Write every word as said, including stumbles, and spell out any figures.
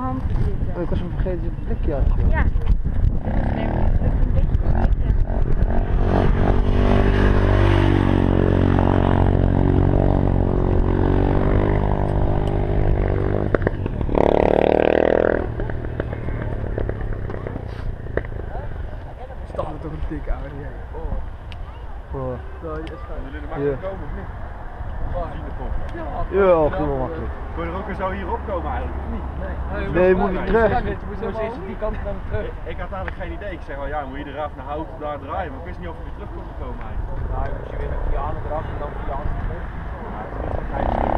hand te zitten. Oh, ik was hem vergeten dat je het blikje had. Joh. Ja. Dat is neem ik een beetje vergeten. Staat er toch een dik aan hier. Oh. Nou, je is fijn. Jullie er makkelijk komen of niet? Ja, prima makkelijk. Kon je er ook weer zo hier opkomen eigenlijk, of niet? Nee, Nee, je moet niet terug. Je moet eens die kant dan terug. Ik, ik had eigenlijk geen idee. Ik zeg wel ja, moet je eraf naar hout daar draaien, maar ik wist niet of je weer terug kon komen eigenlijk. Nou, als je weer met die aan eraf en dan via aan terug. Ja, het is niet zo